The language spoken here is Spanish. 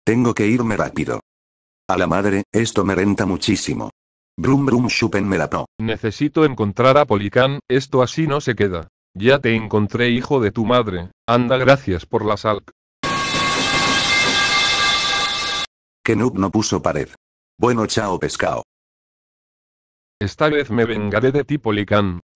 Tengo que irme rápido. A la madre, esto me renta muchísimo. Brum brum chúpenmela no. Necesito encontrar a Policán, esto así no se queda. Ya te encontré, hijo de tu madre. Anda, gracias por la sal. Que noob no puso pared. Bueno, chao pescado. Esta vez me vengaré de ti, Policán.